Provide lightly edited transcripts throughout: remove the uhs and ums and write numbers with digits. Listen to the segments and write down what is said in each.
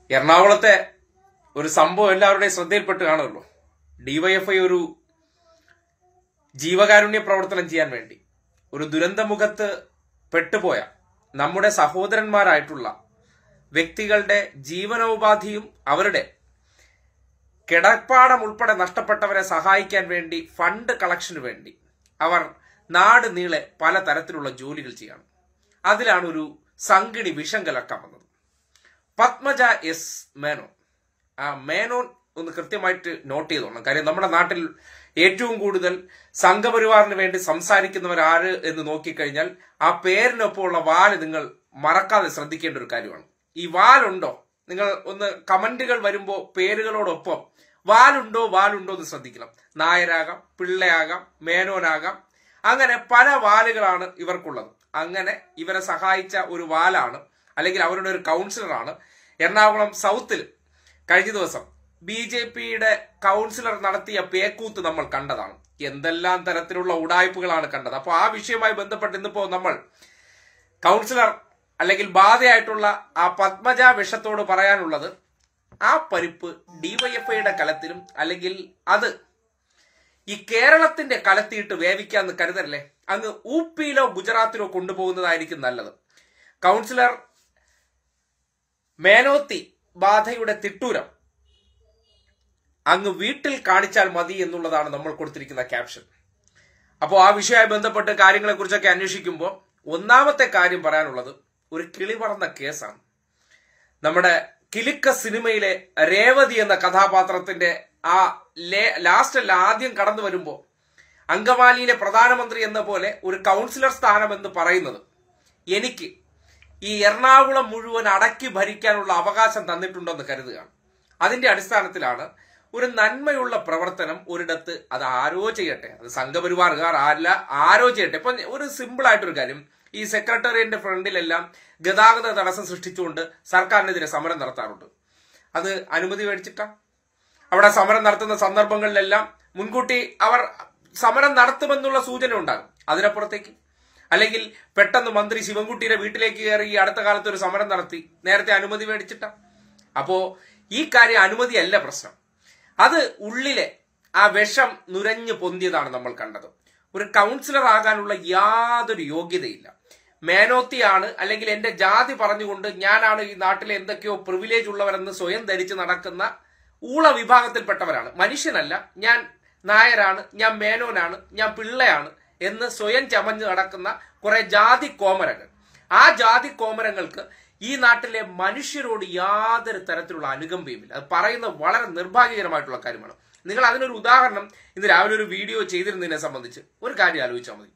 എറണാകുളത്തെ ഒരു സംഭവം എല്ലാവരുടെയും ശ്രദ്ധയിൽപ്പെട്ട് കാണുമല്ലോ. ഡിവൈഎഫ്ഐ ഒരു ജീവകാരുണ്യ പ്രവർത്തനം ചെയ്യാൻ വേണ്ടി ഒരു ദുരന്തമുഖത്ത് പെട്ടുപോയ നമ്മുടെ സഹോദരന്മാരായിട്ടുള്ള വ്യക്തികളുടെ ജീവനോപാധിയും അവരുടെ കിടപ്പാടം ഉൾപ്പെടെ നഷ്ടപ്പെട്ടവരെ സഹായിക്കാൻ വേണ്ടി ഫണ്ട് കളക്ഷന് വേണ്ടി അവർ നാട് നീളെ പലതരത്തിലുള്ള ജോലികൾ ചെയ്യണം. അതിലാണ് ഒരു സംഗിണി വിഷം കലക്കാൻ വന്നത്. പത്മജ എസ് മേനോൻ. ആ മേനോൻ ഒന്ന് കൃത്യമായിട്ട് നോട്ട് ചെയ്തോണം. കാര്യം നമ്മുടെ നാട്ടിൽ ഏറ്റവും കൂടുതൽ സംഘപരിവാറിന് വേണ്ടി സംസാരിക്കുന്നവർ ആര് എന്ന് നോക്കിക്കഴിഞ്ഞാൽ ആ പേരിനൊപ്പമുള്ള വാല് നിങ്ങൾ മറക്കാതെ ശ്രദ്ധിക്കേണ്ട ഒരു കാര്യമാണ്. ഈ വാലുണ്ടോ? നിങ്ങൾ ഒന്ന് കമന്റുകൾ വരുമ്പോൾ പേരുകളോടൊപ്പം വാലുണ്ടോ എന്ന് ശ്രദ്ധിക്കണം. നായരാകാം, പിള്ളയാകാം, മേനോനാകാം, അങ്ങനെ പല വാലുകളാണ് ഇവർക്കുള്ളത്. അങ്ങനെ ഇവരെ സഹായിച്ച ഒരു വാലാണ്, അല്ലെങ്കിൽ അവരുടെ ഒരു കൗൺസിലറാണ് എറണാകുളം സൗത്തിൽ കഴിഞ്ഞ ദിവസം BJPയുടെ കൗൺസിലർ നടത്തിയ പേക്കൂത്ത് നമ്മൾ കണ്ടതാണ്. എന്തെല്ലാം തരത്തിലുള്ള ഉടായ്പകളാണ് കണ്ടത്. അപ്പോൾ ആ വിഷയവുമായി ബന്ധപ്പെട്ട് ഇന്നിപ്പോ നമ്മൾ കൗൺസിലർ അല്ലെങ്കിൽ ബാധയായിട്ടുള്ള ആ പത്മജ വിഷത്തോട് പറയാനുള്ളത്, ആ പരിപ്പ് ഡിവൈഎഫ്ഐയുടെ കലത്തിലും അല്ലെങ്കിൽ അത് ഈ കേരളത്തിന്റെ കലത്തിയിട്ട് വേവിക്കാന്ന് കരുതല്ലേ, അങ്ങ് ഊപ്പിയിലോ ഗുജറാത്തിലോ കൊണ്ടുപോകുന്നതായിരിക്കും നല്ലത്. കൗൺസിലർ മേനോത്തി ബാധയുടെ തിട്ടൂരം അങ്ങ് വീട്ടിൽ കാണിച്ചാൽ മതി എന്നുള്ളതാണ് നമ്മൾ കൊടുത്തിരിക്കുന്ന ക്യാപ്ഷൻ. അപ്പോൾ ആ വിഷയവുമായി ബന്ധപ്പെട്ട് കാര്യങ്ങളെ കുറിച്ചൊക്കെ അന്വേഷിക്കുമ്പോൾ ഒന്നാമത്തെ കാര്യം പറയാനുള്ളത് ഒരു കിളി പറന്ന കേസാണ്. നമ്മുടെ കിലുക്ക സിനിമയിലെ രേവതി എന്ന കഥാപാത്രത്തിന്റെ ആ ലാസ്റ്റ് ആദ്യം കടന്നു വരുമ്പോൾ അങ്കമാലിയിലെ പ്രധാനമന്ത്രി എന്ന പോലെ ഒരു കൗൺസിലർ സ്ഥാനം എന്ന് പറയുന്നത് എനിക്ക് ഈ എറണാകുളം മുഴുവൻ അടക്കി ഭരിക്കാനുള്ള അവകാശം തന്നിട്ടുണ്ടെന്ന് കരുതുകയാണ്. അതിന്റെ അടിസ്ഥാനത്തിലാണ് ഒരു നന്മയുള്ള പ്രവർത്തനം ഒരിടത്ത് അത് ആരോ ചെയ്യട്ടെ, അത് സംഘപരിവാറുകാർ ആരോ ചെയ്യട്ടെ. ഇപ്പൊ ഒരു സിമ്പിൾ ആയിട്ടൊരു കാര്യം, ഈ സെക്രട്ടേറിയറ്റിന്റെ ഫ്രണ്ടിലെല്ലാം ഗതാഗത തടസ്സം സൃഷ്ടിച്ചുകൊണ്ട് സർക്കാരിനെതിരെ സമരം നടത്താറുണ്ട്. അത് അനുമതി മേടിച്ചിട്ടാ? അവിടെ സമരം നടത്തുന്ന സന്ദർഭങ്ങളിലെല്ലാം മുൻകൂട്ടി അവർ സമരം നടത്തുമെന്നുള്ള സൂചന ഉണ്ടാകും. അതിനപ്പുറത്തേക്ക് അല്ലെങ്കിൽ പെട്ടെന്ന് മന്ത്രി ശിവൻകുട്ടിയുടെ വീട്ടിലേക്ക് കയറി ഈ അടുത്ത കാലത്ത് ഒരു സമരം നടത്തി, നേരത്തെ അനുമതി മേടിച്ചിട്ടാ? അപ്പോ ഈ കാര്യം അനുമതിയല്ല പ്രശ്നം, അത് ഉള്ളിലെ ആ വിഷം നുരഞ്ഞു പൊന്തിയതാണ് നമ്മൾ കണ്ടത്. ഒരു കൗൺസിലർ ആകാനുള്ള യാതൊരു യോഗ്യതയില്ല. മേനോത്തിയാണ് അല്ലെങ്കിൽ എന്റെ ജാതി പറഞ്ഞുകൊണ്ട് ഞാനാണ് ഈ നാട്ടിലെ എന്തൊക്കെയോ പ്രിവിലേജ് ഉള്ളവരെന്ന് സ്വയം ധരിച്ച് നടക്കുന്ന ഊള വിഭാഗത്തിൽപ്പെട്ടവരാണ്. മനുഷ്യനല്ല, ഞാൻ നായരാണ്, ഞാൻ മേനോനാണ്, ഞാൻ പിള്ളയാണ് എന്ന് സ്വയം ചമഞ്ഞ് നടക്കുന്ന കുറെ ജാതി കോമരങ്ങൾ. ആ ജാതി കോമരങ്ങൾക്ക് ഈ നാട്ടിലെ മനുഷ്യരോട് യാതൊരു തരത്തിലുള്ള അനുകമ്പയുമില്ല. അത് പറയുന്നത് വളരെ നിർഭാഗ്യകരമായിട്ടുള്ള കാര്യമാണ്. നിങ്ങൾ അതിനൊരു ഉദാഹരണം ഇന്ന് രാവിലെ ഒരു വീഡിയോ ചെയ്തിരുന്നതിനെ സംബന്ധിച്ച് ഒരു കാര്യം ആലോചിച്ചാൽ മതി.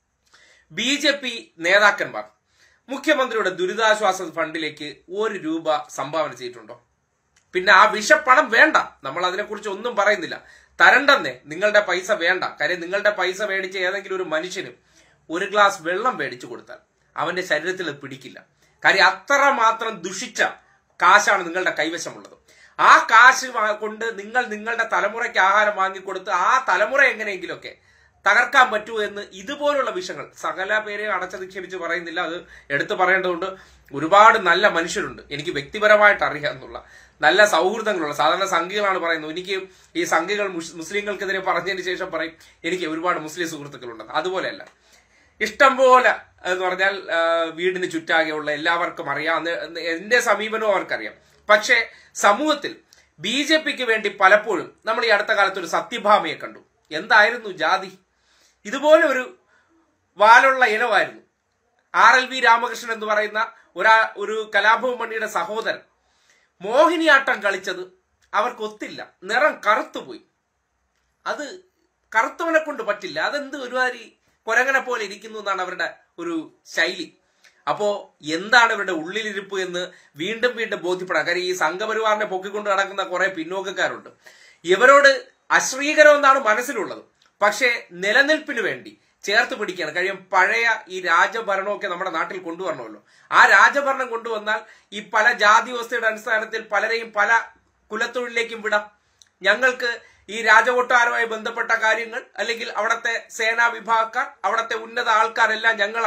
BJP നേതാക്കന്മാർ മുഖ്യമന്ത്രിയുടെ ദുരിതാശ്വാസ ഫണ്ടിലേക്ക് 1 രൂപ സംഭാവന ചെയ്തിട്ടുണ്ടോ? പിന്നെ ആ വിഷപ്പണം വേണ്ട, നമ്മൾ അതിനെക്കുറിച്ച് ഒന്നും പറയുന്നില്ല. തരണ്ടെന്നേ, നിങ്ങളുടെ പൈസ വേണ്ട. കാര്യം നിങ്ങളുടെ പൈസ മേടിച്ച് ഏതെങ്കിലും ഒരു മനുഷ്യന് ഒരു ഗ്ലാസ് വെള്ളം മേടിച്ചു കൊടുത്താൽ അവന്റെ ശരീരത്തിൽ അത് പിടിക്കില്ല. കാര്യം അത്രമാത്രം ദുഷിച്ച കാശാണ് നിങ്ങളുടെ കൈവശമുള്ളത്. ആ കാശ് കൊണ്ട് നിങ്ങൾ നിങ്ങളുടെ തലമുറയ്ക്ക് ആഹാരം വാങ്ങിക്കൊടുത്ത് ആ തലമുറ എങ്ങനെയെങ്കിലുമൊക്കെ തകർക്കാൻ പറ്റുമോ എന്ന് ഇതുപോലുള്ള വിഷയങ്ങൾ സകല പേരെ അടച്ചധിക്ഷേപിച്ച് പറയുന്നില്ല, അത് എടുത്തു പറയേണ്ടതുണ്ട്. ഒരുപാട് നല്ല മനുഷ്യരുണ്ട്, എനിക്ക് വ്യക്തിപരമായിട്ട് അറിയാമെന്നുള്ള നല്ല സൗഹൃദങ്ങളുള്ള സാധാരണ സംഘികളാണ് പറയുന്നത്. എനിക്ക് ഈ സംഘികൾ മുസ്ലിങ്ങൾക്കെതിരെ പറഞ്ഞതിന് ശേഷം പറയും എനിക്ക് ഒരുപാട് മുസ്ലിം സുഹൃത്തുക്കളുണ്ടെന്ന്. അതുപോലെയല്ല, ഇഷ്ടംപോലെ എന്ന് പറഞ്ഞാൽ വീടിന് ചുറ്റാകെയുള്ള എല്ലാവർക്കും അറിയാം, എന്റെ സമീപനവും അവർക്കറിയാം. പക്ഷേ സമൂഹത്തിൽ BJPക്ക് വേണ്ടി പലപ്പോഴും നമ്മൾ ഈ അടുത്ത കാലത്ത് ഒരു സത്യഭാമയെ കണ്ടു. എന്തായിരുന്നു ജാതി? ഇതുപോലെ ഒരു വാലുള്ള ഇനമായിരുന്നു. RLV രാമകൃഷ്ണൻ എന്ന് പറയുന്ന ഒരു കലാഭവൻ മണിയുടെ സഹോദരൻ മോഹിനിയാട്ടം കളിച്ചത് അവർക്കൊത്തില്ല, നിറം കറുത്തുപോയി. അത് കറുത്തവനെ കൊണ്ട് പറ്റില്ല, അതെന്ത് ഒരുമാതിരി കൊരങ്ങനെ പോലെ ഇരിക്കുന്നു എന്നാണ് അവരുടെ ഒരു ശൈലി. അപ്പോ എന്താണ് ഇവരുടെ ഉള്ളിലിരിപ്പ് എന്ന് വീണ്ടും ബോധ്യപ്പെടാം. കാര്യം ഈ സംഘപരിവാറിനെ പൊക്കിക്കൊണ്ട് നടക്കുന്ന കുറെ പിന്നോക്കക്കാരുണ്ട്. ഇവരോട് അശ്രീകരമെന്നാണ് മനസ്സിലുള്ളത്, പക്ഷേ നിലനിൽപ്പിന് വേണ്ടി ചേർത്ത് പിടിക്കുകയാണ്. കാര്യം പഴയ ഈ രാജഭരണമൊക്കെ നമ്മുടെ നാട്ടിൽ കൊണ്ടുവരണമല്ലോ. ആ രാജഭരണം കൊണ്ടുവന്നാൽ ഈ പല ജാതി വ്യവസ്ഥയുടെ അടിസ്ഥാനത്തിൽ പലരെയും പല കുലത്തൊഴിലേക്കും വിടാം. ഞങ്ങൾക്ക് ഈ രാജകൊട്ടാരവുമായി ബന്ധപ്പെട്ട കാര്യങ്ങൾ അല്ലെങ്കിൽ അവിടുത്തെ സേനാ വിഭാഗക്കാർ, അവിടുത്തെ ഉന്നത ആൾക്കാരെല്ലാം ഞങ്ങളാണ്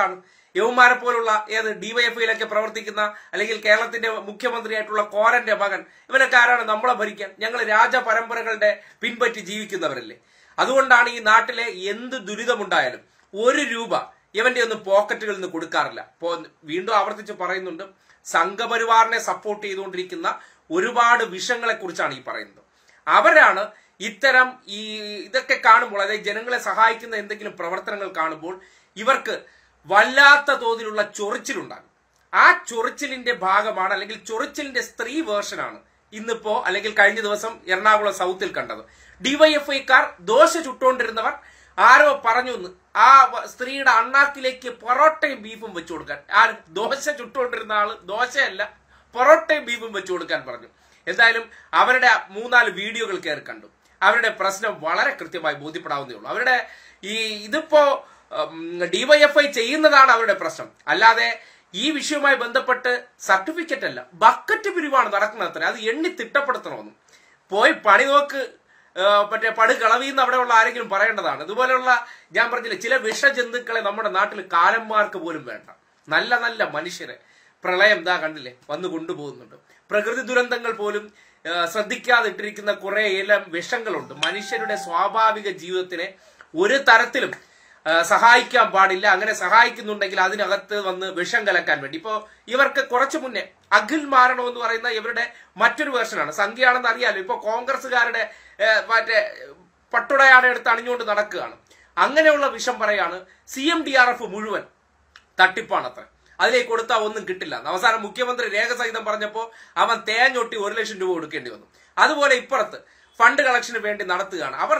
യവന്മാരെ പോലുള്ള ഡിവൈഎഫ്ഐയിലൊക്കെ പ്രവർത്തിക്കുന്ന അല്ലെങ്കിൽ കേരളത്തിന്റെ മുഖ്യമന്ത്രിയായിട്ടുള്ള കോരന്റെ മകൻ, ഇവനൊക്കെ ആരാണ് നമ്മളെ ഭരിക്കാൻ? ഞങ്ങൾ രാജപരമ്പരകളുടെ പിൻപറ്റി ജീവിക്കുന്നവരല്ലേ. അതുകൊണ്ടാണ് ഈ നാട്ടിലെ എന്ത് ദുരിതമുണ്ടായാലും 1 രൂപ ഇവന്റെ ഒന്നും പോക്കറ്റുകളിൽ നിന്ന് കൊടുക്കാറില്ല. വീണ്ടും ആവർത്തിച്ച് പറയുന്നുണ്ട്, സംഘപരിവാറിനെ സപ്പോർട്ട് ചെയ്തുകൊണ്ടിരിക്കുന്ന ഒരുപാട് വിഷയങ്ങളെ കുറിച്ചാണ് ഈ പറയുന്നത്. അവരാണ് ഇത്തരം ഇതൊക്കെ കാണുമ്പോൾ, അതായത് ജനങ്ങളെ സഹായിക്കുന്ന എന്തെങ്കിലും പ്രവർത്തനങ്ങൾ കാണുമ്പോൾ ഇവർക്ക് വല്ലാത്ത തോതിലുള്ള ചൊറിച്ചിലുണ്ടാകും. ആ ചൊറിച്ചിലിന്റെ ഭാഗമാണ്, അല്ലെങ്കിൽ ചൊറിച്ചിലിന്റെ സ്ത്രീ വേർഷനാണ് ഇന്നിപ്പോ അല്ലെങ്കിൽ കഴിഞ്ഞ ദിവസം എറണാകുളം സൗത്തിൽ കണ്ടത്. ഡിവൈഎഫ്ഐക്കാർ ദോശ ചുട്ടുകൊണ്ടിരുന്നവർ ആരോ പറഞ്ഞു ആ സ്ത്രീയുടെ അണ്ണാക്കിലേക്ക് പൊറോട്ടയും ബീഫും വെച്ചു കൊടുക്കാൻ. ആ ദോശ ചുട്ടുകൊണ്ടിരുന്ന ആള് ദോശയല്ല പൊറോട്ടയും ബീഫും വെച്ചു കൊടുക്കാൻ പറഞ്ഞു. എന്തായാലും അവരുടെ 3-4 വീഡിയോകൾ കയറി കണ്ടു. അവരുടെ പ്രശ്നം വളരെ കൃത്യമായി ബോധ്യപ്പെടാവുന്നേ ഉള്ളൂ. അവരുടെ ഇതിപ്പോ ഡിവൈഎഫ്ഐ ചെയ്യുന്നതാണ് അവരുടെ പ്രശ്നം, അല്ലാതെ ഈ വിഷയവുമായി ബന്ധപ്പെട്ട് സർട്ടിഫിക്കറ്റ് അല്ല, ബക്കറ്റ് പിരിവാണ് നടക്കുന്നത്. അത്ര അത് എണ്ണി തിട്ടപ്പെടുത്തണമെന്നും പോയി പണി നോക്ക് മറ്റേ പടുകളവിന്ന് അവിടെയുള്ള ആരെങ്കിലും പറയേണ്ടതാണ്. ഇതുപോലെയുള്ള ഞാൻ പറഞ്ഞില്ലേ, ചില വിഷജന്തുക്കളെ നമ്മുടെ നാട്ടിൽ കാലന്മാർക്ക് പോലും വേണ്ട. നല്ല നല്ല മനുഷ്യരെ പ്രളയം കണ്ടില്ലേ വന്നു കൊണ്ടുപോകുന്നുണ്ട്. പ്രകൃതി ദുരന്തങ്ങൾ പോലും ശ്രദ്ധിക്കാതെ ഇട്ടിരിക്കുന്ന കുറെ വിഷങ്ങളുണ്ട്. മനുഷ്യരുടെ സ്വാഭാവിക ജീവിതത്തിനെ ഒരു തരത്തിലും സഹായിക്കാൻ പാടില്ല. അങ്ങനെ സഹായിക്കുന്നുണ്ടെങ്കിൽ അതിനകത്ത് വന്ന് വിഷം കലക്കാൻ വേണ്ടി. ഇപ്പോ ഇവർക്ക് കുറച്ചു മുന്നേ അഖിൽ മാരണോ എന്ന് പറയുന്ന ഇവരുടെ മറ്റൊരു വേർഷനാണ്. സംഖ്യയാണെന്ന് അറിയാലോ. ഇപ്പൊ കോൺഗ്രസുകാരുടെ മറ്റേ പട്ടുടയാണ് എടുത്ത് അണിഞ്ഞുകൊണ്ട് നടക്കുകയാണ്. അങ്ങനെയുള്ള വിഷം പറയാണ്. CMDRF മുഴുവൻ തട്ടിപ്പാണത്ര, അതിലേക്ക് കൊടുത്താൽ ഒന്നും കിട്ടില്ല. അവസാനം മുഖ്യമന്ത്രി രേഖ സഹിതം പറഞ്ഞപ്പോ അവൻ തേഞ്ഞൊട്ടി 1 ലക്ഷം രൂപ കൊടുക്കേണ്ടി വന്നു. അതുപോലെ ഇപ്പുറത്ത് ഫണ്ട് കളക്ഷന് വേണ്ടി നടത്തുകയാണ്. അവർ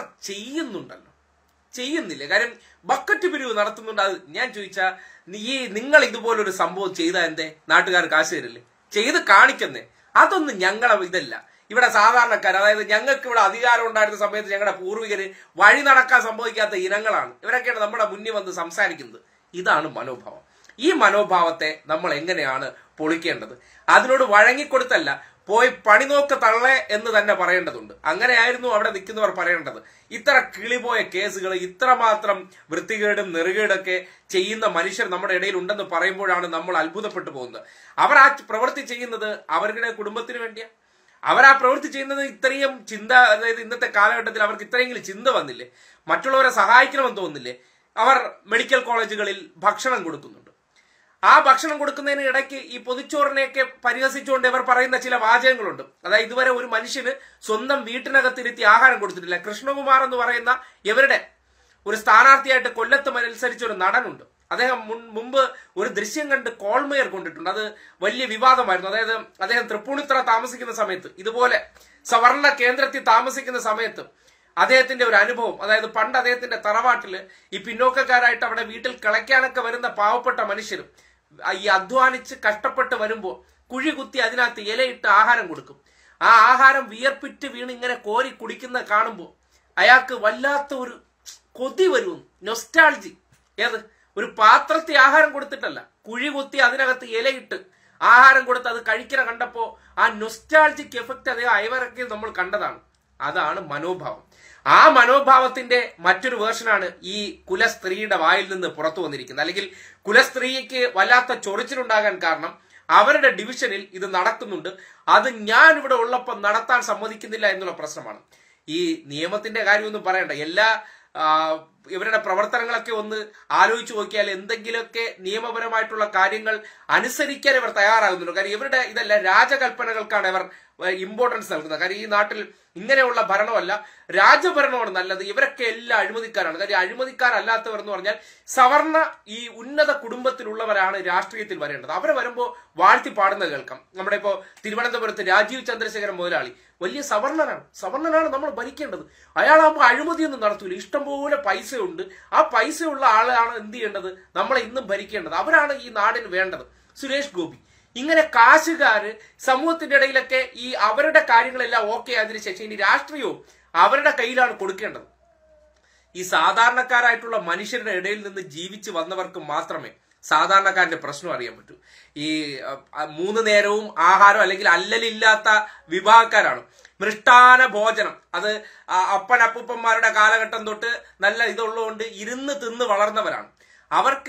ചെയ്യുന്നില്ല. കാര്യം ബക്കറ്റ് പിരിവ് നടത്തുന്നുണ്ട്. അത് ഞാൻ ചോദിച്ചാ നിങ്ങൾ ഇതുപോലൊരു സംഭവം ചെയ്താൽ എന്തേ നാട്ടുകാർ കാശ് തരില്ലേ? ചെയ്ത് കാണിക്കുന്നേ. അതൊന്നും ഞങ്ങളെ ഇതല്ല. ഇവിടെ സാധാരണക്കാർ, അതായത് ഞങ്ങൾക്ക് ഇവിടെ അധികാരം ഉണ്ടായിരുന്ന സമയത്ത് ഞങ്ങളുടെ പൂർവികര് വഴി നടക്കാൻ സംഭവിക്കാത്ത ഇനങ്ങളാണ് ഇവരൊക്കെയാണ് നമ്മുടെ മുന്നിൽ വന്ന് സംസാരിക്കുന്നത്. ഇതാണ് മനോഭാവം. ഈ മനോഭാവത്തെ നമ്മൾ എങ്ങനെയാണ് പൊളിക്കേണ്ടത്? അതിനോട് വഴങ്ങിക്കൊടുത്തല്ല, പോയി പണി നോക്ക് തള്ളേ എന്ന് തന്നെ പറയേണ്ടതുണ്ട്. അങ്ങനെയായിരുന്നു അവിടെ നിൽക്കുന്നവർ പറയേണ്ടത്. ഇത്ര കിളിപോയ കേസുകൾ, ഇത്രമാത്രം വൃത്തികേടും നെറുകേടൊക്കെ ചെയ്യുന്ന മനുഷ്യർ നമ്മുടെ ഇടയിൽ ഉണ്ടെന്ന് പറയുമ്പോഴാണ് നമ്മൾ അത്ഭുതപ്പെട്ടു പോകുന്നത്. അവർ ആ പ്രവൃത്തി ചെയ്യുന്നത് അവരുടെ കുടുംബത്തിന് വേണ്ടിയാ. അവർ ആ പ്രവൃത്തി ചെയ്യുന്നത് ഇത്രയും ചിന്ത, അതായത് ഇന്നത്തെ കാലഘട്ടത്തിൽ അവർക്ക് ഇത്രയെങ്കിലും ചിന്ത വന്നില്ലേ? മറ്റുള്ളവരെ സഹായിക്കണമെന്ന് തോന്നില്ലേ? അവർ മെഡിക്കൽ കോളേജുകളിൽ ഭക്ഷണം കൊടുക്കുന്നുണ്ട്. ആ ഭക്ഷണം കൊടുക്കുന്നതിന് ഇടയ്ക്ക് ഈ പൊതിച്ചോറിനെയൊക്കെ പരിഹസിച്ചുകൊണ്ട് ഇവർ പറയുന്ന ചില വാചകങ്ങളുണ്ട്. അതായത് ഇതുവരെ ഒരു മനുഷ്യന് സ്വന്തം വീട്ടിനകത്തിരുത്തി ആഹാരം കൊടുത്തിട്ടില്ല. കൃഷ്ണകുമാർ എന്ന് പറയുന്ന ഇവരുടെ ഒരു സ്ഥാനാർത്ഥിയായിട്ട് കൊല്ലത്ത് മത്സരിച്ച ഒരു നടനുണ്ട്. അദ്ദേഹം മുമ്പ് ഒരു ദൃശ്യം കണ്ട് കോൾമേയർ കൊണ്ടിട്ടുണ്ട്. അത് വലിയ വിവാദമായിരുന്നു. അതായത് അദ്ദേഹം തൃപ്പൂണിത്തുറ താമസിക്കുന്ന സമയത്ത്, ഇതുപോലെ സവർണ കേന്ദ്രത്തിൽ താമസിക്കുന്ന സമയത്ത് അദ്ദേഹത്തിന്റെ ഒരു അനുഭവം, അതായത് പണ്ട് അദ്ദേഹത്തിന്റെ തറവാട്ടില് ഈ പിന്നോക്കക്കാരായിട്ട് അവിടെ വീട്ടിൽ കിളയ്ക്കാനൊക്കെ വരുന്ന പാവപ്പെട്ട മനുഷ്യരും ഈ അധ്വാനിച്ച് കഷ്ടപ്പെട്ട് വരുമ്പോൾ കുഴി കുത്തി അതിനകത്ത് ഇലയിട്ട് ആഹാരം കൊടുക്കും. ആ ആഹാരം വിയർപ്പിറ്റ് വീണ് ഇങ്ങനെ കോരി കുടിക്കുന്ന കാണുമ്പോൾ അയാൾക്ക് വല്ലാത്ത ഒരു കൊതി വരും, നൊസ്റ്റാൾജി. ഒരു പാത്രത്തിൽ ആഹാരം കൊടുത്തിട്ടല്ല, കുഴി കുത്തി അതിനകത്ത് ഇലയിട്ട് ആഹാരം കൊടുത്ത് അത് കഴിക്കണ കണ്ടപ്പോ ആ നൊസ്റ്റാൾജിക് എഫക്ട് അദ്ദേഹം അയവിറക്കി നമ്മൾ കണ്ടതാണ്. അതാണ് മനോഭാവം. ആ മനോഭാവത്തിന്റെ മറ്റൊരു വേർഷനാണ് ഈ കുലസ്ത്രീയുടെ വായിൽ നിന്ന് പുറത്തു വന്നിരിക്കുന്നത്. അല്ലെങ്കിൽ കുലസ്ത്രീക്ക് വല്ലാത്ത ചൊറിച്ചിലുണ്ടാകാൻ കാരണം അവരുടെ ഡിവിഷനിൽ ഇത് നടക്കുന്നുണ്ട്, അത് ഞാൻ ഇവിടെ ഉള്ളപ്പോൾ നടത്താൻ സമ്മതിക്കുന്നില്ല എന്നുള്ള പ്രശ്നമാണ്. ഈ നിയമത്തിന്റെ കാര്യമൊന്നും പറയണ്ട. എല്ലാ ഇവരുടെ പ്രവർത്തനങ്ങളൊക്കെ ഒന്ന് ആലോചിച്ച് നോക്കിയാൽ എന്തെങ്കിലുമൊക്കെ നിയമപരമായിട്ടുള്ള കാര്യങ്ങൾ അനുസരിക്കാൻ ഇവർ തയ്യാറാകുന്നുണ്ട്. കാര്യം ഇവരുടെ ഇതല്ല, രാജകൽപ്പനകൾക്കാണ് ഇവർ ഇമ്പോർട്ടൻസ് നൽകുന്നത്. കാര്യം ഈ നാട്ടിൽ ഇങ്ങനെയുള്ള ഭരണമല്ല, രാജഭരണമാണ് നല്ലത്. ഇവരൊക്കെ എല്ലാം അഴിമതിക്കാരാണ്. കാര്യം അഴിമതിക്കാരല്ലാത്തവർ എന്ന് പറഞ്ഞാൽ സവർണ ഈ ഉന്നത കുടുംബത്തിലുള്ളവരാണ് രാഷ്ട്രീയത്തിൽ വരേണ്ടത്. അവരെ വരുമ്പോൾ വാഴ്ത്തി പാടുന്നത് കേൾക്കാം. നമ്മുടെ ഇപ്പോ തിരുവനന്തപുരത്ത് രാജീവ് ചന്ദ്രശേഖരൻ മുതലാളി വലിയ സവർണനാണ് നമ്മൾ ഭരിക്കേണ്ടത്. അയാളാകുമ്പോൾ അഴിമതിയൊന്നും നടത്തൂല, ഇഷ്ടംപോലെ പൈസയുണ്ട്. ആ പൈസയുള്ള ആളാണ് എന്ത് ചെയ്യേണ്ടത്, നമ്മളെ ഇന്നും ഭരിക്കേണ്ടത്. അവരാണ് ഈ നാടിന് വേണ്ടത്. സുരേഷ് ഗോപി, ഇങ്ങനെ കാശുകാര് സമൂഹത്തിന്റെ ഇടയിലൊക്കെ ഈ അവരുടെ കാര്യങ്ങളെല്ലാം ഓക്കെ ആയതിനു ശേഷം ഇനി രാഷ്ട്രീയവും അവരുടെ കയ്യിലാണ് കൊടുക്കേണ്ടത്. ഈ സാധാരണക്കാരായിട്ടുള്ള മനുഷ്യരുടെ ഇടയിൽ നിന്ന് ജീവിച്ചു വന്നവർക്ക് മാത്രമേ സാധാരണക്കാരന്റെ പ്രശ്നം അറിയാൻ പറ്റൂ. ഈ 3 നേരവും ആഹാരം അല്ലെങ്കിൽ അല്ലലില്ലാത്ത വിഭാഗക്കാരാണ്. മൃഷ്ടാന ഭോജനം, അത് അപ്പനപ്പൂപ്പന്മാരുടെ കാലഘട്ടം തൊട്ട് നല്ല ഇതുള്ളതുകൊണ്ട് ഇരുന്ന് തിന്ന് വളർന്നവരാണ്. അവർക്ക്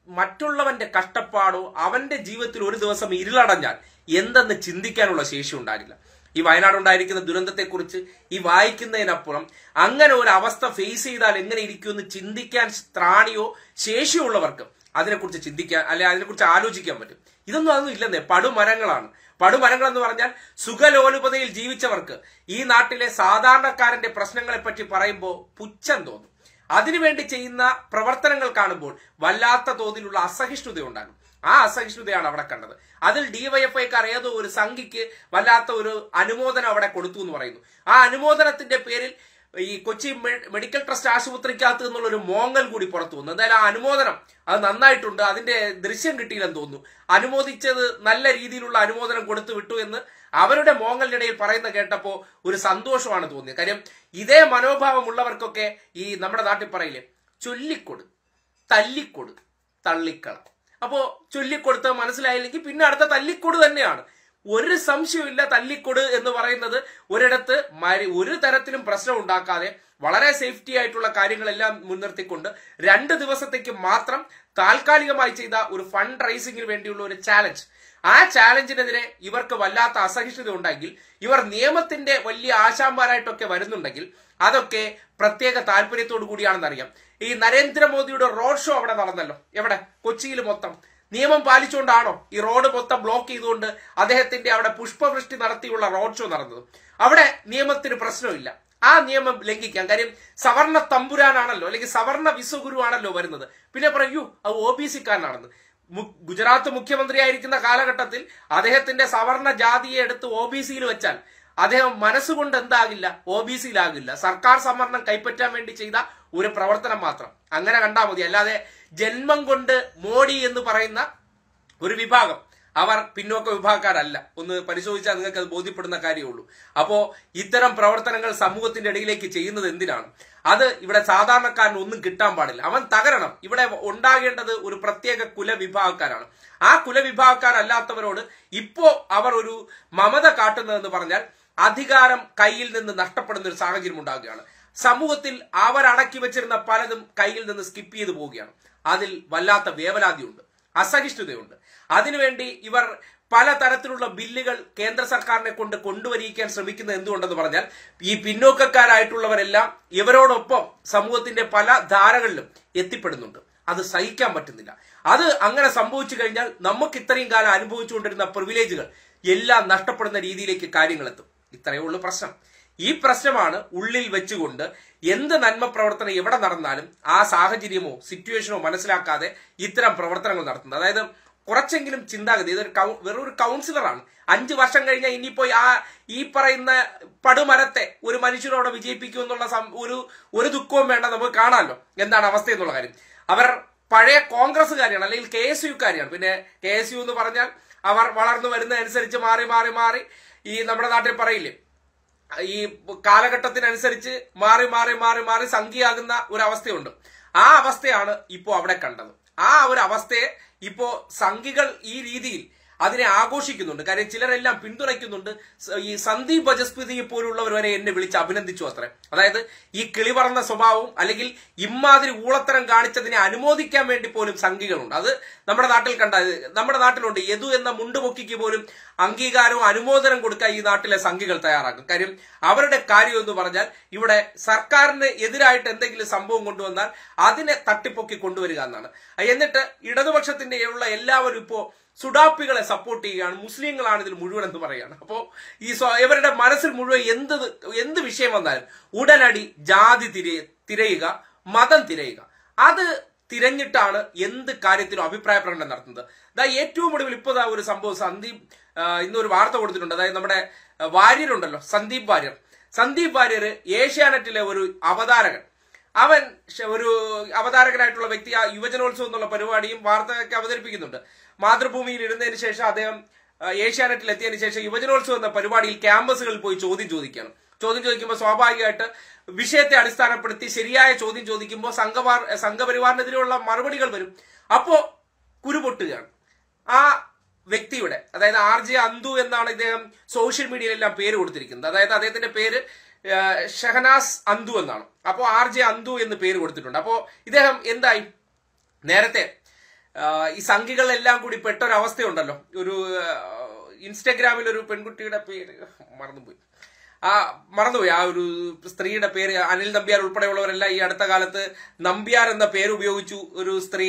മറ്റുള്ളവന്റെ കഷ്ടപ്പാടോ അവന്റെ ജീവിതത്തിൽ ഒരു ദിവസം ഇരുളടഞ്ഞാൽ എന്തെന്ന് ചിന്തിക്കാനുള്ള ശേഷി ഉണ്ടാകില്ല. ഈ വയനാടുണ്ടായിരിക്കുന്ന ദുരന്തത്തെക്കുറിച്ച് ഈ വായിക്കുന്നതിനപ്പുറം അങ്ങനെ ഒരു അവസ്ഥ ഫേസ് ചെയ്താൽ എങ്ങനെ ഇരിക്കുമെന്ന് ചിന്തിക്കാൻ ത്രാണിയോ ശേഷിയോ ഉള്ളവർക്ക് അതിനെക്കുറിച്ച് ചിന്തിക്കാൻ അല്ലെ അതിനെക്കുറിച്ച് ആലോചിക്കാൻ പറ്റും. അതൊന്നും ഇല്ലെന്നേ. പടുമരങ്ങളാണ്. പടുമരങ്ങൾ എന്ന് പറഞ്ഞാൽ സുഖലോലുപതയിൽ ജീവിച്ചവർക്ക് ഈ നാട്ടിലെ സാധാരണക്കാരന്റെ പ്രശ്നങ്ങളെ പറ്റി പറയുമ്പോൾ പുച്ഛം തോന്നും. അതിനുവേണ്ടി ചെയ്യുന്ന പ്രവർത്തനങ്ങൾ കാണുമ്പോൾ വല്ലാത്ത തോതിലുള്ള അസഹിഷ്ണുത ഉണ്ടാകും. ആ അസഹിഷ്ണുതയാണ് അവിടെ കണ്ടത്. അതിൽ ഡിവൈഎഫ്ഐക്കാർ ഏതോ ഒരു സംഘിക്ക് വല്ലാത്ത ഒരു അനുമോദനം അവിടെ കൊടുത്തു എന്ന് പറയുന്നു. ആ അനുമോദനത്തിന്റെ പേരിൽ ഈ കൊച്ചി മെഡിക്കൽ ട്രസ്റ്റ് ആശുപത്രിക്കകത്ത് നിന്നുള്ള ഒരു മോങ്ങൽ കൂടി പുറത്തു വന്നു. എന്തായാലും ആ അനുമോദനം അത് നന്നായിട്ടുണ്ട്. അതിന്റെ ദൃശ്യം കിട്ടിയില്ലെന്ന് തോന്നുന്നു. അനുമോദിച്ചത് നല്ല രീതിയിലുള്ള അനുമോദനം കൊടുത്തു വിട്ടു എന്ന് അവരുടെ മോങ്ങലിനിടയിൽ പറയുന്ന കേട്ടപ്പോ ഒരു സന്തോഷമാണ് തോന്നിയത്. കാര്യം ഇതേ മനോഭാവമുള്ളവർക്കൊക്കെ ഈ നമ്മുടെ നാട്ടിൽ പറയില്ലേ, ചൊല്ലിക്കൊടു, തല്ലിക്കൊടു, തള്ളിക്കള. അപ്പോ ചൊല്ലിക്കൊടുത്ത് മനസ്സിലായില്ലെങ്കിൽ പിന്നെ അടുത്ത തല്ലിക്കൊടു തന്നെയാണ്. ഒരു സംശയമില്ല, തല്ലിക്കൊട് എന്ന് പറയുന്നത് ഒരിടത്ത് ഒരു തരത്തിലും പ്രശ്നം ഉണ്ടാക്കാതെ വളരെ സേഫ്റ്റി ആയിട്ടുള്ള കാര്യങ്ങളെല്ലാം മുൻനിർത്തിക്കൊണ്ട് 2 ദിവസത്തേക്ക് മാത്രം താൽക്കാലികമായി ചെയ്ത ഒരു ഫണ്ട് റൈസിംഗിന് വേണ്ടിയുള്ള ഒരു ചാലഞ്ച്. ആ ചാലഞ്ചിനെതിരെ ഇവർക്ക് വല്ലാത്ത അസഹിഷ്ണുത ഉണ്ടെങ്കിൽ, ഇവർ നിയമത്തിന്റെ വലിയ ആശാന്മാരായിട്ടൊക്കെ വരുന്നുണ്ടെങ്കിൽ അതൊക്കെ പ്രത്യേക താല്പര്യത്തോടു കൂടിയാണെന്നറിയാം. ഈ നരേന്ദ്രമോദിയുടെ റോഡ് ഷോ അവിടെ നടന്നല്ലോ. എവിടെ? കൊച്ചിയിൽ മൊത്തം നിയമം പാലിച്ചുകൊണ്ടാണോ ഈ റോഡ് മൊത്തം ബ്ലോക്ക് ചെയ്തുകൊണ്ട് അദ്ദേഹത്തിന്റെ അവിടെ പുഷ്പവൃഷ്ടി നടത്തിയുള്ള റോഡ് ഷോ നടന്നത്? അവിടെ നിയമത്തിന് പ്രശ്നമില്ല. ആ നിയമം ലംഘിക്കാം. കാര്യം സവർണ തമ്പുരാനാണല്ലോ, അല്ലെങ്കിൽ സവർണ വിശ്വഗുരു ആണല്ലോ വരുന്നത്. പിന്നെ പറയൂ അത് OBC കാരനാണെന്ന്. ഗുജറാത്ത് മുഖ്യമന്ത്രി ആയിരിക്കുന്ന കാലഘട്ടത്തിൽ അദ്ദേഹത്തിന്റെ സവർണ ജാതിയെ എടുത്ത് OBCയിൽ വെച്ചാൽ അദ്ദേഹം മനസ്സുകൊണ്ട് എന്താകില്ല, OBCയിലാകില്ല. സർക്കാർ സംവരണം കൈപ്പറ്റാൻ വേണ്ടി ചെയ്ത ഒരു പ്രവർത്തനം മാത്രം അങ്ങനെ കണ്ടാൽ മതി. അല്ലാതെ ജന്മം കൊണ്ട് മോഡി എന്ന് പറയുന്ന ഒരു വിഭാഗം അവർ പിന്നോക്ക വിഭാഗക്കാരല്ല. ഒന്ന് പരിശോധിച്ചാൽ നിങ്ങൾക്ക് അത് ബോധ്യപ്പെടുന്ന കാര്യമുള്ളൂ. അപ്പോ ഇത്തരം പ്രവർത്തനങ്ങൾ സമൂഹത്തിന്റെ ഇടയിലേക്ക് ചെയ്യുന്നത് എന്തിനാണ്? അത് ഇവിടെ സാധാരണക്കാരന് ഒന്നും കിട്ടാൻ പാടില്ല. അവൻ തകരണം. ഇവിടെ ഉണ്ടാകേണ്ടത് ഒരു പ്രത്യേക കുലവിഭാഗക്കാരാണ്. ആ കുലവിഭാഗക്കാരല്ലാത്തവരോട് ഇപ്പോ അവർ ഒരു മമത കാട്ടുന്നതെന്ന് പറഞ്ഞാൽ അധികാരം കയ്യിൽ നിന്ന് നഷ്ടപ്പെടുന്ന ഒരു സാഹചര്യം ഉണ്ടാകുകയാണ്. സമൂഹത്തിൽ അവരടക്കി വെച്ചിരുന്ന പലതും കയ്യിൽ നിന്ന് സ്കിപ്പ് ചെയ്തു പോവുകയാണ്. അതിൽ വല്ലാത്ത വേവലാതിയുണ്ട്, അസഹിഷ്ണുതയുണ്ട്. അതിനുവേണ്ടി ഇവർ പലതരത്തിലുള്ള ബില്ലുകൾ കേന്ദ്ര സർക്കാരിനെ കൊണ്ട് കൊണ്ടുവരിക്കാൻ ശ്രമിക്കുന്നത് എന്തുകൊണ്ടെന്ന് പറഞ്ഞാൽ ഈ പിന്നോക്കക്കാരായിട്ടുള്ളവരെല്ലാം ഇവരോടൊപ്പം സമൂഹത്തിന്റെ പല ധാരകളിലും എത്തിപ്പെടുന്നുണ്ട്. അത് സഹിക്കാൻ പറ്റുന്നില്ല. അത് അങ്ങനെ സംഭവിച്ചു കഴിഞ്ഞാൽ നമുക്ക് ഇത്രയും കാലം അനുഭവിച്ചുകൊണ്ടിരുന്ന പ്രിവിലേജുകൾ എല്ലാം നഷ്ടപ്പെടുന്ന രീതിയിലേക്ക് കാര്യങ്ങൾ എത്തും. ഇത്രയേ ഉള്ളൂ പ്രശ്നം. ഈ പ്രശ്നമാണ് ഉള്ളിൽ വെച്ചുകൊണ്ട് എന്ത് നന്മ പ്രവർത്തനം എവിടെ നടന്നാലും ആ സാഹചര്യമോ സിറ്റുവേഷനോ മനസ്സിലാക്കാതെ ഇത്തരം പ്രവർത്തനങ്ങൾ നടത്തുന്നത്. അതായത് കുറച്ചെങ്കിലും ചിന്താഗതി. ഇതൊരു വെറൊരു കൗൺസിലറാണ്. 5 വർഷം കഴിഞ്ഞാൽ ഇനിയിപ്പോ ഈ പറയുന്ന പടുമരത്തെ ഒരു മനുഷ്യരോടെ വിജയിപ്പിക്കുമെന്നുള്ള ഒരു ദുഃഖവും വേണ്ട. നമുക്ക് കാണാമല്ലോ എന്താണ് അവസ്ഥ എന്നുള്ള കാര്യം. അവർ പഴയ കോൺഗ്രസ്സുകാരിയാണ്, അല്ലെങ്കിൽ KSUക്കാരിയാണ്. പിന്നെ KSU എന്ന് പറഞ്ഞാൽ അവർ വളർന്നു വരുന്നതനുസരിച്ച് മാറി മാറി മാറി ഈ നമ്മുടെ നാട്ടിൽ പറയില്ലേ, ഈ കാലഘട്ടത്തിനനുസരിച്ച് മാറി മാറി മാറി മാറി സംഖ്യയാകുന്ന ഒരു അവസ്ഥയുണ്ട്. ആ അവസ്ഥയാണ് ഇപ്പോ അവിടെ കണ്ടത്. ആ ഒരു അവസ്ഥയെ ഇപ്പോ സംഘികൾ ഈ രീതിയിൽ അതിനെ ആഘോഷിക്കുന്നുണ്ട്. കാര്യം ചിലരെല്ലാം പിന്തുണയ്ക്കുന്നുണ്ട്. ഈ സന്ദീപ് ബജസ്പതി പോലുള്ളവർ വരെ എന്നെ വിളിച്ച് അഭിനന്ദിച്ചു അത്രേ. അതായത് ഈ കിളിപറന്ന സ്വഭാവവും അല്ലെങ്കിൽ ഇമ്മാതിരി ഊളത്തരം കാണിച്ചതിനെ അനുമോദിക്കാൻ വേണ്ടി പോലും സംഘികളുണ്ട്. അത് നമ്മുടെ നാട്ടിൽ നമ്മുടെ നാട്ടിലുണ്ട്. യദു എന്ന മുണ്ടുപൊക്കിക്ക് പോലും അംഗീകാരവും അനുമോദനം കൊടുക്കാൻ ഈ നാട്ടിലെ സംഘികൾ തയ്യാറാക്കും. കാര്യം അവരുടെ കാര്യം എന്ന് പറഞ്ഞാൽ ഇവിടെ സർക്കാരിന് എതിരായിട്ട് എന്തെങ്കിലും സംഭവം കൊണ്ടുവന്നാൽ അതിനെ തട്ടിപ്പൊക്കി കൊണ്ടുവരിക എന്നാണ്. എന്നിട്ട് ഇടതുപക്ഷത്തിന്റെ ഉള്ള എല്ലാവരും ഇപ്പോ സുഡാപ്പികളെ സപ്പോർട്ട് ചെയ്യുകയാണ്. മുസ്ലിങ്ങളാണ് ഇതിൽ മുഴുവൻ എന്ന് പറയുകയാണ്. അപ്പോ ഈ ഇവരുടെ മനസ്സിൽ മുഴുവൻ എന്ത് വിഷയം വന്നാലും ഉടനടി ജാതി തിരയുക, മതം തിരയുക. അത് തിരഞ്ഞിട്ടാണ് എന്ത് കാര്യത്തിലും അഭിപ്രായ പ്രകടനം നടത്തുന്നത്. ഏറ്റവും ഒടുവിൽ ഇപ്പൊ ഒരു സംഭവം ഇന്നൊരു വാർത്ത കൊടുത്തിട്ടുണ്ട്. അതായത് നമ്മുടെ വാര്യരുണ്ടല്ലോ, സന്ദീപ് വാര്യർ ഏഷ്യാനെറ്റിലെ ഒരു അവതാരകൻ. അവൻ ഒരു അവതാരകനായിട്ടുള്ള വ്യക്തി ആ യുവജനോത്സവം എന്നുള്ള പരിപാടിയും വാർത്തയൊക്കെ അവതരിപ്പിക്കുന്നുണ്ട്. മാതൃഭൂമിയിൽ ഇരുന്നതിന് ശേഷം അദ്ദേഹം ഏഷ്യാനെറ്റിൽ എത്തിയതിനു ശേഷം യുവജനോത്സവം എന്ന പരിപാടിയിൽ ക്യാമ്പസുകളിൽ പോയി ചോദ്യം ചോദിക്കുമ്പോൾ സ്വാഭാവികമായിട്ട് വിഷയത്തെ അടിസ്ഥാനപ്പെടുത്തി ശരിയായ ചോദ്യം ചോദിക്കുമ്പോൾ സംഘപരിവാറിനെതിരെയുള്ള മറുപടികൾ വരും. അപ്പോ കുരുപൊട്ടുകയാണ്. ആ വ്യക്തിയുടെ, അതായത് RJ അന്തു എന്നാണ് ഇദ്ദേഹം സോഷ്യൽ മീഡിയയിലെല്ലാം പേര് കൊടുത്തിരിക്കുന്നത്. അതായത് അദ്ദേഹത്തിന്റെ പേര് ഷഹനാസ് അന്തു എന്നാണ്. അപ്പോ RJ അന്തു എന്ന് പേര് കൊടുത്തിട്ടുണ്ട്. അപ്പോ ഇദ്ദേഹം എന്തായി, നേരത്തെ ഈ സംഘികളെല്ലാം കൂടി പെട്ടൊരവസ്ഥയുണ്ടല്ലോ. ഒരു ഇൻസ്റ്റഗ്രാമിൽ ഒരു പെൺകുട്ടിയുടെ പേര് മറന്നുപോയി. ആ ഒരു സ്ത്രീയുടെ പേര്, അനിൽ നമ്പ്യാർ ഉൾപ്പെടെയുള്ളവരെല്ലാം ഈ അടുത്ത കാലത്ത് നമ്പ്യാർ എന്ന പേര് ഉപയോഗിച്ചു. ഒരു സ്ത്രീ,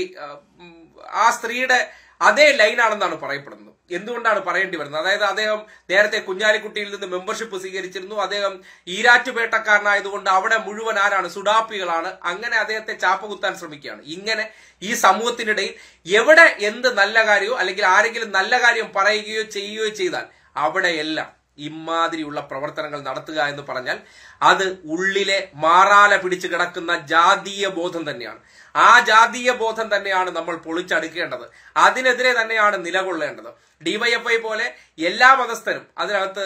ആ സ്ത്രീയുടെ അതേ ലൈനാണെന്നാണ് പറയപ്പെടുന്നത്. എന്തുകൊണ്ടാണ് പറയേണ്ടി വരുന്നത്? അതായത് അദ്ദേഹം നേരത്തെ കുഞ്ഞാലിക്കുട്ടിയിൽ നിന്ന് മെമ്പർഷിപ്പ് സ്വീകരിച്ചിരുന്നു. അദ്ദേഹം ഈരാറ്റുപേട്ടക്കാരനായതുകൊണ്ട് അവിടെ മുഴുവൻ ആരാണ്? സുഡാപ്പികളാണ്. അങ്ങനെ അദ്ദേഹത്തെ ചാപ്പകുത്താൻ ശ്രമിക്കുകയാണ്. ഇങ്ങനെ ഈ സമൂഹത്തിനിടയിൽ എവിടെ എന്ത് നല്ല കാര്യമോ അല്ലെങ്കിൽ ആരെങ്കിലും നല്ല കാര്യം പറയുകയോ ചെയ്യുകയോ ചെയ്താൽ അവിടെയെല്ലാം ഇമാതിരിയുള്ള പ്രവർത്തനങ്ങൾ നടത്തുക എന്ന് പറഞ്ഞാൽ അത് ഉള്ളിലെ മാറാല പിടിച്ചു കിടക്കുന്ന ജാതീയ ബോധം തന്നെയാണ്. ആ ജാതീയ ബോധം തന്നെയാണ് നമ്മൾ പൊളിച്ചടുക്കേണ്ടത്. അതിനെതിരെ തന്നെയാണ് നിലകൊള്ളേണ്ടത്. ഡിവൈഎഫ്ഐ പോലെ എല്ലാ മതസ്ഥരും അതിനകത്ത്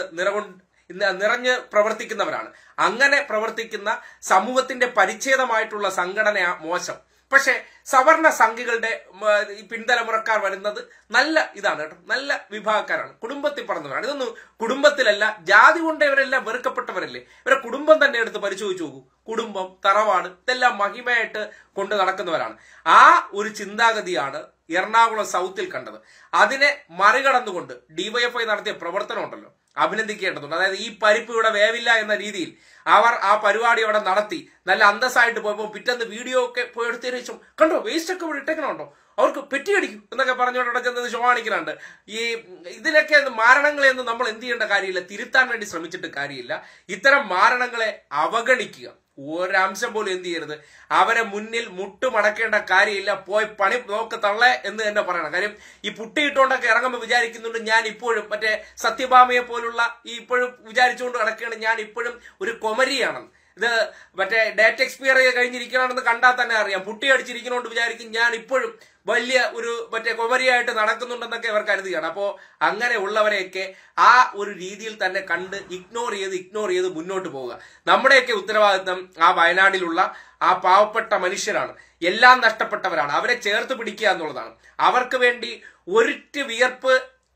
നിറഞ്ഞ് പ്രവർത്തിക്കുന്നവരാണ്. അങ്ങനെ പ്രവർത്തിക്കുന്ന സമൂഹത്തിന്റെ പരിച്ഛേദമായിട്ടുള്ള സംഘടന മോശം. പക്ഷെ സവർണ സംഘികളുടെ പിൻതലമുറക്കാർ വരുന്നത് നല്ല ഇതാണ് കേട്ടോ, നല്ല വിഭാഗക്കാരാണ്, കുടുംബത്തിൽ പറഞ്ഞവരാണ്. ഇതൊന്നും കുടുംബത്തിലല്ല, ജാതി കൊണ്ട് ഇവരെല്ലാം വെറുക്കപ്പെട്ടവരല്ലേ. ഇവരെ കുടുംബം തന്നെ എടുത്ത് പരിശോധിച്ച് നോക്കൂ. കുടുംബം, തറവാട്, ഇതെല്ലാം മഹിമയായിട്ട് കൊണ്ട് നടക്കുന്നവരാണ്. ആ ഒരു ചിന്താഗതിയാണ് എറണാകുളം സൗത്തിൽ കണ്ടത്. അതിനെ മറികടന്നുകൊണ്ട് ഡിവൈഎഫ്ഐ നടത്തിയ പ്രവർത്തനം ഉണ്ടല്ലോ, അഭിനന്ദിക്കേണ്ടതുണ്ട്. അതായത് ഈ പരിപ്പ് ഇവിടെ വേവില്ല എന്ന രീതിയിൽ അവർ ആ പരിപാടി അവിടെ നടത്തി നല്ല അന്തസ്സായിട്ട് പോയപ്പോൾ പിറ്റേന്ന് വീഡിയോ ഒക്കെ പോയെടുത്തതിനു ശേഷം കണ്ടോ വേസ്റ്റ് ഒക്കെ ഇവിടെ ഇട്ടേക്കണുണ്ടോ, അവർക്ക് പെറ്റിയടിക്കും എന്നൊക്കെ പറഞ്ഞുകൊണ്ട് അവിടെ ചെന്നത് ശോഭാണിക്കുന്നുണ്ട്. ഈ ഇതിലൊക്കെ മാരണങ്ങളെയൊന്നും നമ്മൾ എന്ത് ചെയ്യേണ്ട കാര്യമില്ല, തിരുത്താൻ വേണ്ടി ശ്രമിച്ചിട്ട് കാര്യമില്ല. ഇത്തരം മാരണങ്ങളെ അവഗണിക്കുക, ഒരംശം പോലും എന്ത് ചെയ്യരുത്. അവരെ മുന്നിൽ മുട്ടുമടക്കേണ്ട കാര്യമില്ല, പോയി പണി നോക്ക് തള്ളേ എന്ന് തന്നെ പറയണം. കാര്യം ഈ പുട്ടിയിട്ടുകൊണ്ടൊക്കെ ഇറങ്ങുമ്പോൾ വിചാരിക്കുന്നുണ്ട് ഞാൻ ഇപ്പോഴും മറ്റേ സത്യഭാമയെ പോലുള്ള ഈ ഇപ്പോഴും വിചാരിച്ചുകൊണ്ട് കിടക്കുകയാണ് ഞാൻ ഇപ്പോഴും ഒരു കൊമരിയാണെന്ന്. ഇത് മറ്റേ ഡേറ്റ് എക്സ്പയർ കഴിഞ്ഞിരിക്കണമെന്ന് കണ്ടാൽ തന്നെ അറിയാം. പുട്ടി അടിച്ചിരിക്കണോണ്ട് വിചാരിക്കും ഞാൻ ഇപ്പോഴും വലിയ ഒരു മറ്റേ കൊമരിയായിട്ട് നടക്കുന്നുണ്ടെന്നൊക്കെ ഇവർ കരുതുകയാണ്. അപ്പോ അങ്ങനെ ഉള്ളവരെയൊക്കെ ആ ഒരു രീതിയിൽ തന്നെ കണ്ട് ഇഗ്നോർ ചെയ്ത് മുന്നോട്ട് പോവുക. നമ്മുടെയൊക്കെ ഉത്തരവാദിത്തം ആ വയനാട്ടിലുള്ള ആ പാവപ്പെട്ട മനുഷ്യരാണ്, എല്ലാം നഷ്ടപ്പെട്ടവരാണ്. അവരെ ചേർത്ത് പിടിക്കുക എന്നുള്ളതാണ്. അവർക്ക് വേണ്ടി ഒരിറ്റ് വിയർപ്പ്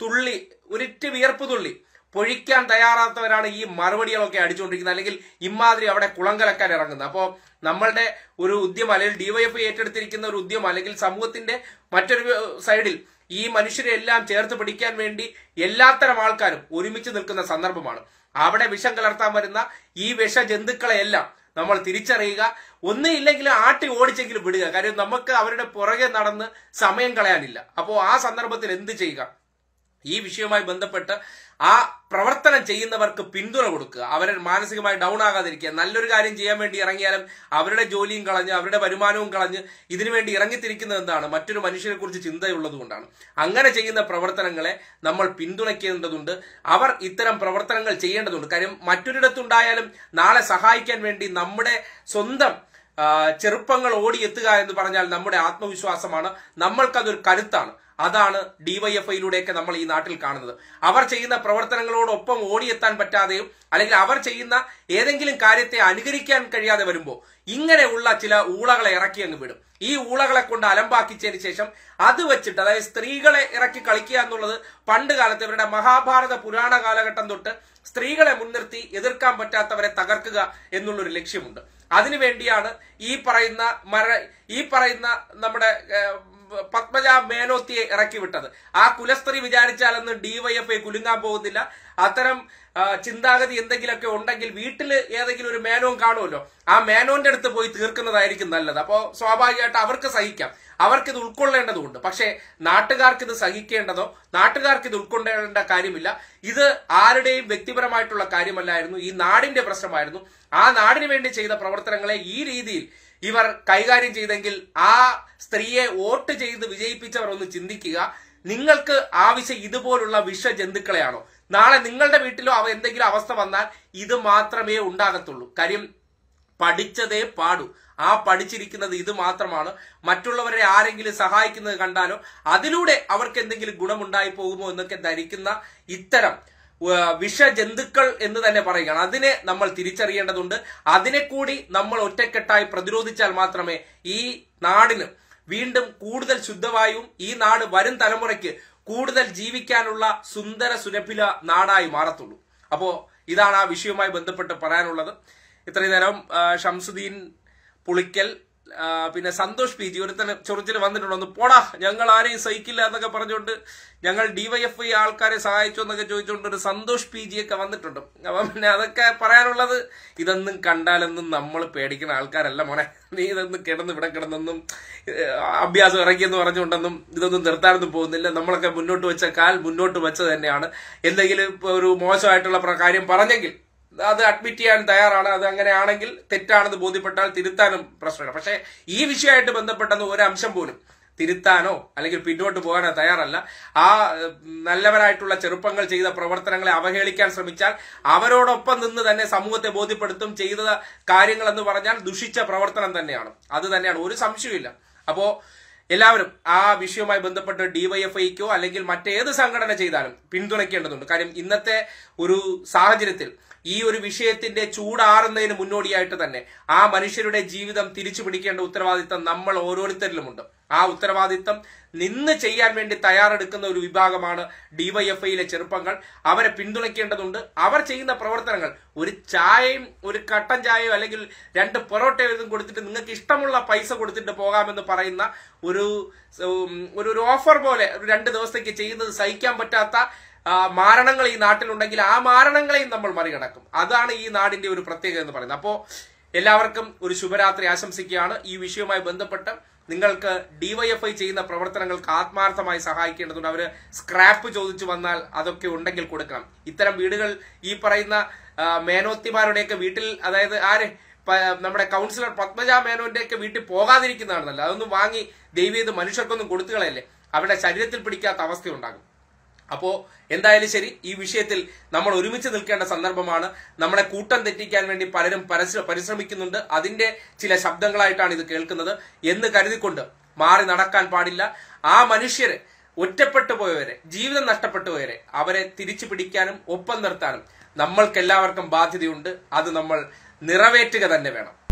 തുള്ളി പൊഴിക്കാൻ തയ്യാറാത്തവരാണ് ഈ മറുപടികളൊക്കെ അടിച്ചുകൊണ്ടിരിക്കുന്നത്, അല്ലെങ്കിൽ ഇമാതിരി അവിടെ കുളം കലക്കാൻ ഇറങ്ങുന്നത്. അപ്പോൾ നമ്മളുടെ ഒരു ഉദ്യമം അല്ലെങ്കിൽ ഡിവൈഎഫ്ഐ ഏറ്റെടുത്തിരിക്കുന്ന ഒരു ഉദ്യമം അല്ലെങ്കിൽ സമൂഹത്തിന്റെ മറ്റൊരു സൈഡിൽ ഈ മനുഷ്യരെ എല്ലാം ചേർത്ത് പിടിക്കാൻ വേണ്ടി എല്ലാത്തരം ആൾക്കാരും ഒരുമിച്ച് നിൽക്കുന്ന സന്ദർഭമാണ്. അവിടെ വിഷം കലർത്താൻ വരുന്ന ഈ വിഷജന്തുക്കളെയെല്ലാം നമ്മൾ തിരിച്ചറിയുക. ഒന്നുമില്ലെങ്കിലും ആട്ടി ഓടിച്ചെങ്കിലും വിടുക. കാര്യം നമുക്ക് അവരുടെ പുറകെ നടന്ന് സമയം കളയാനില്ല. അപ്പോൾ ആ സന്ദർഭത്തിൽ എന്ത് ചെയ്യുക? ഈ വിഷയവുമായി ബന്ധപ്പെട്ട് ആ പ്രവർത്തനം ചെയ്യുന്നവർക്ക് പിന്തുണ കൊടുക്കുക, അവരെ മാനസികമായി ഡൗൺ ആകാതിരിക്കുക. നല്ലൊരു കാര്യം ചെയ്യാൻ വേണ്ടി ഇറങ്ങിയാലും അവരുടെ ജോലിയും കളഞ്ഞ് അവരുടെ വരുമാനവും കളഞ്ഞ് ഇതിനുവേണ്ടി ഇറങ്ങിത്തിരിക്കുന്നത് എന്താണ്? മറ്റൊരു മനുഷ്യനെ കുറിച്ച് ചിന്തയുള്ളത് കൊണ്ടാണ്. അങ്ങനെ ചെയ്യുന്ന പ്രവർത്തനങ്ങളെ നമ്മൾ പിന്തുണയ്ക്കേണ്ടതുണ്ട്. അവർ ഇത്തരം പ്രവർത്തനങ്ങൾ ചെയ്യേണ്ടതുണ്ട്. കാര്യം മറ്റൊരിടത്തുണ്ടായാലും നാളെ സഹായിക്കാൻ വേണ്ടി നമ്മുടെ സ്വന്തം ചെറുപ്പങ്ങൾ ഓടിയെത്തുക എന്ന് പറഞ്ഞാൽ നമ്മുടെ ആത്മവിശ്വാസമാണ്, നമ്മൾക്കതൊരു കരുത്താണ്. അതാണ് ഡിവൈഎഫ്ഐയിലൂടെയൊക്കെ നമ്മൾ ഈ നാട്ടിൽ കാണുന്നത്. അവർ ചെയ്യുന്ന പ്രവർത്തനങ്ങളോടൊപ്പം ഓടിയെത്താൻ പറ്റാതെയും അല്ലെങ്കിൽ അവർ ചെയ്യുന്ന ഏതെങ്കിലും കാര്യത്തെ അനുകരിക്കാൻ കഴിയാതെ വരുമ്പോൾ ഇങ്ങനെയുള്ള ചില ഊളകളെ ഇറക്കി അങ്ങ് വിടും. ഈ ഊളകളെ കൊണ്ട് അലമ്പാക്കിച്ചതിന് ശേഷം അത് വെച്ചിട്ട്, അതായത് സ്ത്രീകളെ ഇറക്കി കളിക്കുക എന്നുള്ളത് പണ്ട് കാലത്ത് ഇവരുടെ മഹാഭാരത പുരാണ കാലഘട്ടം തൊട്ട് സ്ത്രീകളെ മുൻനിർത്തി എതിർക്കാൻ പറ്റാത്തവരെ തകർക്കുക എന്നുള്ളൊരു ലക്ഷ്യമുണ്ട്. അതിനുവേണ്ടിയാണ് ഈ പറയുന്ന നമ്മുടെ പത്മജ മേനോത്തിയെ ഇറക്കി വിട്ടത്. ആ കുലസ്ത്രീ വിചാരിച്ചാലൊന്നും ഡിവൈഎഫ്ഐ കുലുങ്ങാൻ പോകുന്നില്ല. അത്തരം ചിന്താഗതി എന്തെങ്കിലുമൊക്കെ ഉണ്ടെങ്കിൽ വീട്ടിൽ ഏതെങ്കിലും ഒരു മേനോൻ കാണുമല്ലോ, ആ മേനോന്റെ അടുത്ത് പോയി തീർക്കുന്നതായിരിക്കും നല്ലത്. അപ്പോൾ സ്വാഭാവികമായിട്ട് അവർക്ക് സഹിക്കാം, അവർക്കിത് ഉൾക്കൊള്ളേണ്ടതുണ്ട്. പക്ഷേ നാട്ടുകാർക്ക് ഇത് സഹിക്കേണ്ടതോ നാട്ടുകാർക്ക് ഇത് ഉൾക്കൊള്ളേണ്ട കാര്യമില്ല. ഇത് ആരുടെയും വ്യക്തിപരമായിട്ടുള്ള കാര്യമല്ലായിരുന്നു, ഈ നാടിന്റെ പ്രശ്നമായിരുന്നു. ആ നാടിന് വേണ്ടി ചെയ്ത പ്രവർത്തനങ്ങളെ ഈ രീതിയിൽ ഇവർ കൈകാര്യം ചെയ്തെങ്കിൽ ആ സ്ത്രീയെ വോട്ട് ചെയ്ത് വിജയിപ്പിച്ചവർ ഒന്ന് ചിന്തിക്കുക. നിങ്ങൾക്ക് ആവശ്യം ഇതുപോലുള്ള വിഷജന്തുക്കളെയാണോ? നാളെ നിങ്ങളുടെ വീട്ടിലോ എന്തെങ്കിലും അവസ്ഥ വന്നാൽ ഇത് മാത്രമേ ഉണ്ടാകത്തുള്ളൂ. കാര്യം പഠിച്ചതേ പാടൂ. ആ പഠിച്ചിരിക്കുന്നത് ഇത് മാത്രമാണ്. മറ്റുള്ളവരെ ആരെങ്കിലും സഹായിക്കുന്നത് കണ്ടാലോ അതിലൂടെ അവർക്ക് എന്തെങ്കിലും ഗുണമുണ്ടായി പോകുമോ എന്നൊക്കെ ധരിക്കുന്ന ഇത്തരം വിഷജന്തുക്കൾ എന്ന് തന്നെ പറയുകയാണ്. അതിനെ നമ്മൾ തിരിച്ചറിയേണ്ടതുണ്ട്. അതിനെ കൂടി നമ്മൾ ഒറ്റക്കെട്ടായി പ്രതിരോധിച്ചാൽ മാത്രമേ ഈ നാടിന് വീണ്ടും കൂടുതൽ ശുദ്ധവായും ഈ നാട് വരും തലമുറയ്ക്ക് കൂടുതൽ ജീവിക്കാനുള്ള സുന്ദര സുരഭില നാടായി മാറത്തുള്ളൂ. അപ്പോ ഇതാണ് ആ വിഷയവുമായി ബന്ധപ്പെട്ട് പറയാനുള്ളത്. ഇത്രയും നേരം ഷംസുദ്ദീൻ പുളിക്കൽ, പിന്നെ സന്തോഷ് പി ജി ഒരുത്തന് ചൊറിച്ചിൽ വന്നിട്ടുണ്ടോ, പോടാ ഞങ്ങൾ ആരെയും സഹിക്കില്ല എന്നൊക്കെ പറഞ്ഞുകൊണ്ട് ഞങ്ങൾ ഡിവൈഎഫ്ഐ ആൾക്കാരെ സഹായിച്ചു എന്നൊക്കെ ചോദിച്ചുകൊണ്ട് ഒരു സന്തോഷ് പി ജി ഒക്കെ വന്നിട്ടുണ്ട്. അപ്പം പിന്നെ അതൊക്കെ പറയാനുള്ളത്, ഇതൊന്നും കണ്ടാലൊന്നും നമ്മൾ പേടിക്കുന്ന ആൾക്കാരല്ല മോനെ. നീ ഇതൊന്നും ഇവിടെ കിടന്നൊന്നും അഭ്യാസം ഇറക്കിയെന്ന് പറഞ്ഞുകൊണ്ടൊന്നും ഇതൊന്നും നിർത്താനൊന്നും പോകുന്നില്ല. നമ്മളൊക്കെ മുന്നോട്ട് വെച്ച കാൽ മുന്നോട്ട് വെച്ചത് തന്നെയാണ്. എന്തെങ്കിലും ഒരു മോശമായിട്ടുള്ള കാര്യം പറഞ്ഞെങ്കിൽ അത് അഡ്മിറ്റ് ചെയ്യാൻ തയ്യാറാണ്. അത് അങ്ങനെയാണെങ്കിൽ തെറ്റാണെന്ന് ബോധ്യപ്പെട്ടാൽ തിരുത്താനും പ്രശ്നമില്ല. പക്ഷെ ഈ വിഷയമായിട്ട് ബന്ധപ്പെട്ടെന്ന് ഒരു അംശം പോലും തിരുത്താനോ അല്ലെങ്കിൽ പിന്നോട്ട് പോകാനോ തയ്യാറല്ല. ആ നല്ലവരായിട്ടുള്ള ചെറുപ്പങ്ങൾ ചെയ്ത പ്രവർത്തനങ്ങളെ അവഹേളിക്കാൻ ശ്രമിച്ചാൽ അവരോടൊപ്പം നിന്ന് തന്നെ സമൂഹത്തെ ബോധ്യപ്പെടുത്തും. ചെയ്ത കാര്യങ്ങൾ എന്ന് പറഞ്ഞാൽ ദുഷിച്ച പ്രവർത്തനം തന്നെയാണ്. അത് തന്നെയാണ്, ഒരു സംശയമില്ല. അപ്പോ എല്ലാവരും ആ വിഷയവുമായി ബന്ധപ്പെട്ട് ഡിവൈഎഫ്ഐക്കോ അല്ലെങ്കിൽ മറ്റേത് സംഘടന ചെയ്താലും പിന്തുണയ്ക്കേണ്ടതുണ്ട്. കാര്യം ഇന്നത്തെ ഒരു സാഹചര്യത്തിൽ ഈ ഒരു വിഷയത്തിന്റെ ചൂടാറുന്നതിന് മുന്നോടിയായിട്ട് തന്നെ ആ മനുഷ്യരുടെ ജീവിതം തിരിച്ചു പിടിക്കേണ്ട ഉത്തരവാദിത്തം നമ്മൾ ഓരോരുത്തരിലുമുണ്ട്. ആ ഉത്തരവാദിത്തം നിന്ന് ചെയ്യാൻ വേണ്ടി തയ്യാറെടുക്കുന്ന ഒരു വിഭാഗമാണ് ഡിവൈഎഫ്ഐയിലെ ചെറുപ്പങ്ങൾ. അവരെ പിന്തുണയ്ക്കേണ്ടതുണ്ട്. അവർ ചെയ്യുന്ന പ്രവർത്തനങ്ങൾ, ഒരു ചായയും ഒരു കട്ടൻ ചായയോ അല്ലെങ്കിൽ 2 പൊറോട്ടയോ കൊടുത്തിട്ട് നിങ്ങൾക്ക് ഇഷ്ടമുള്ള പൈസ കൊടുത്തിട്ട് പോകാമെന്ന് പറയുന്ന ഒരു ഓഫർ പോലെ 2 ദിവസത്തേക്ക് ചെയ്യുന്നത് സഹിക്കാൻ പറ്റാത്ത മാരണങ്ങൾ ഈ നാട്ടിലുണ്ടെങ്കിൽ ആ മാരണങ്ങളെയും നമ്മൾ മറികടക്കും. അതാണ് ഈ നാടിന്റെ ഒരു പ്രത്യേകത എന്ന് പറയുന്നത്. അപ്പോ എല്ലാവർക്കും ഒരു ശുഭരാത്രി ആശംസിക്കുകയാണ്. ഈ വിഷയവുമായി ബന്ധപ്പെട്ട് നിങ്ങൾക്ക് ഡിവൈഎഫ്ഐ ചെയ്യുന്ന പ്രവർത്തനങ്ങൾക്ക് ആത്മാർത്ഥമായി സഹായിക്കേണ്ടതുണ്ട്. അവര് സ്ക്രാപ്പ് ചോദിച്ചു വന്നാൽ അതൊക്കെ ഉണ്ടെങ്കിൽ കൊടുക്കണം. ഇത്തരം വീടുകൾ ഈ പറയുന്ന മേനോത്തിമാരുടെയൊക്കെ വീട്ടിൽ, അതായത് നമ്മുടെ കൗൺസിലർ പത്മജ മേനോന്റെയൊക്കെ വീട്ടിൽ പോകാതിരിക്കുന്നതാണ് നല്ലത്. അതൊന്നും വാങ്ങി ദൈവീത് മനുഷ്യർക്കൊന്നും കൊടുത്തുകളയല്ലേ, അവരുടെ ശരീരത്തിൽ പിടിക്കാത്ത അവസ്ഥയുണ്ടാകും. അപ്പോ എന്തായാലും ശരി, ഈ വിഷയത്തിൽ നമ്മൾ ഒരുമിച്ച് നിൽക്കേണ്ട സന്ദർഭമാണ്. നമ്മളെ കൂട്ടം തെറ്റിക്കാൻ വേണ്ടി പലരും പരിശ്രമിക്കുന്നുണ്ട്. അതിന്റെ ചില ശബ്ദങ്ങളായിട്ടാണ് ഇത് കേൾക്കുന്നത് എന്ന് കരുതിക്കൊണ്ട് മാറി നടക്കാൻ പാടില്ല. ആ മനുഷ്യരെ, ഒറ്റപ്പെട്ടു പോയവരെ, ജീവിതം നഷ്ടപ്പെട്ടു പോയവരെ, അവരെ തിരിച്ചു പിടിക്കാനും ഒപ്പം നിർത്താനും നമ്മൾക്കെല്ലാവർക്കും ബാധ്യതയുണ്ട്. അത് നമ്മൾ നിറവേറ്റുക തന്നെ വേണം.